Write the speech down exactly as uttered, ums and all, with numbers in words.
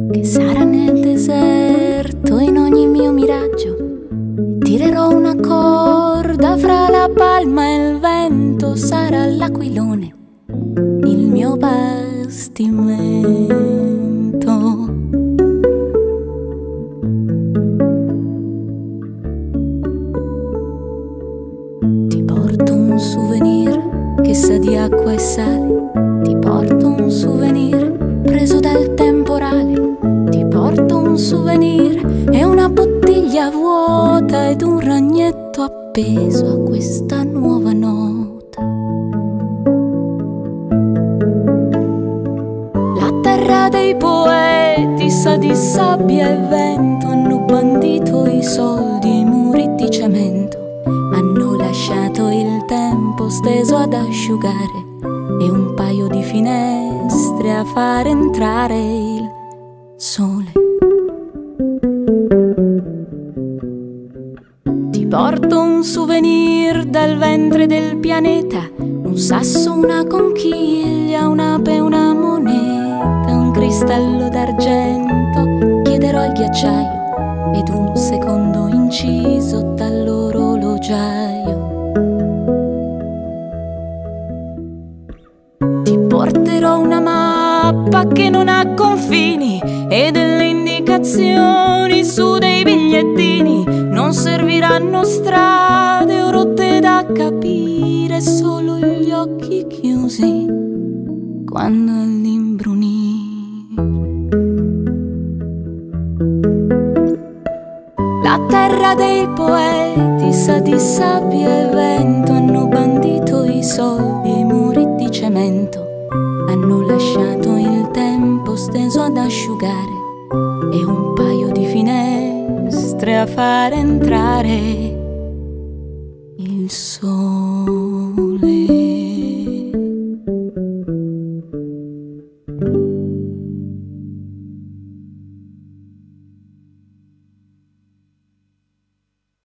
che sarà nel deserto in ogni mio miraggio. Tirerò una corda fra la palma e il vento, sarà l'aquilone il mio bastimento. Ti porto un souvenir che sa di acqua e sale, ti porto un souvenir preso dal temporale, ti porto un souvenir e una bottiglia vuota ed un ragnetto appeso a questa nuova nota. La terra dei poeti sa di sabbia e vento, hanno bandito i soldi e i muri di cemento, hanno lasciato il tempo steso ad asciugare e un paio di finestre a far entrare il sole. Ti porto un souvenir dal ventre del pianeta, un sasso, una conchiglia, un'ape, una moneta, un cristallo d'argento. Chiederò il ghiacciaio ed un secondo inciso dall'orologiaio. Ti porterò una mappa che non ha confini e delle indicazioni su dei bigliettini. Non serviranno strade o rotte da capire, solo gli occhi chiusi quando all'imbrunire la terra dei poeti sa di sabbia e vento, hanno bandito i soldi e i muri di cemento, hanno lasciato il tempo steso ad asciugare e un paio di finestre a far entrare il sole.